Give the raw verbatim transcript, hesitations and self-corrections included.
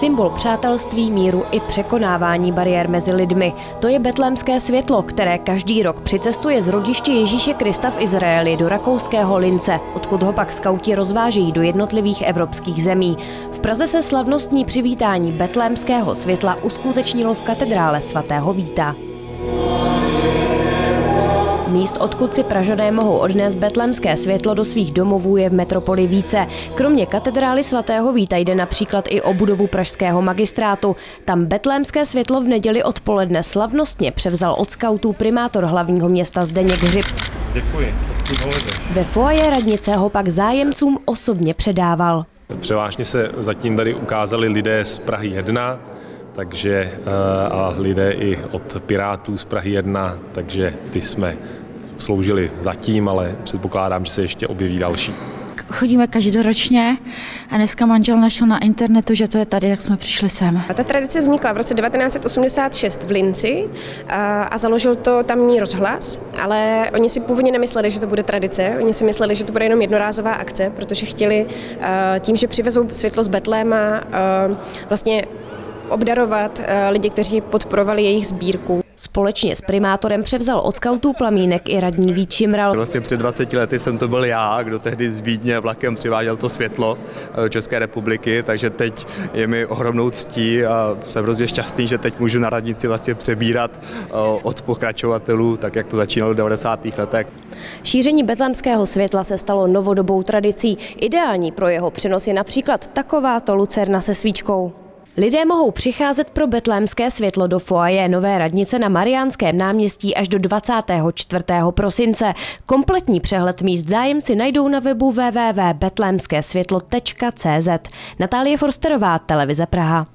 symbol přátelství, míru i překonávání bariér mezi lidmi. To je betlémské světlo, které každý rok přicestuje z rodiště Ježíše Krista v Izraeli do rakouského Lince, odkud ho pak skauti rozvážejí do jednotlivých evropských zemí. V Praze se slavnostní přivítání betlémského světla uskutečnilo v katedrále svatého Víta. Míst, odkud si Pražané mohou odnést betlémské světlo do svých domovů, je v metropoli více. Kromě katedrály svatého Víta jde například i o budovu pražského magistrátu. Tam betlémské světlo v neděli odpoledne slavnostně převzal od skautů primátor hlavního města Zdeněk Hřib. Děkuji. Ve foyer radnice ho pak zájemcům osobně předával. Převážně se zatím tady ukázali lidé z Prahy jedna, takže a lidé i od Pirátů z Prahy jedna, takže ty jsme sloužili zatím, ale předpokládám, že se ještě objeví další. Chodíme každoročně a dneska manžel našel na internetu, že to je tady, tak jsme přišli sem. A ta tradice vznikla v roce devatenáct set osmdesát šest v Linci a, a založil to tamní rozhlas, ale oni si původně nemysleli, že to bude tradice, oni si mysleli, že to bude jenom jednorázová akce, protože chtěli tím, že přivezou světlo z Betléma, vlastně obdarovat lidi, kteří podporovali jejich sbírku. Společně s primátorem převzal od skautů plamínek i radní Vít Šimral. Vlastně před dvaceti lety jsem to byl já, kdo tehdy z Vídně vlakem přiváděl to světlo do České republiky, takže teď je mi ohromnou ctí a jsem hrozně šťastný, že teď můžu na radnici vlastně přebírat od pokračovatelů, tak jak to začínalo v devadesátých letech. Šíření betlémského světla se stalo novodobou tradicí. Ideální pro jeho přenos je například takováto lucerna se svíčkou. Lidé mohou přicházet pro betlémské světlo do foyer nové radnice na Mariánském náměstí až do dvacátého čtvrtého prosince. Kompletní přehled míst zájemci najdou na webu w w w tečka betlémské světlo tečka c z. Natálie Forsterová, Televize Praha.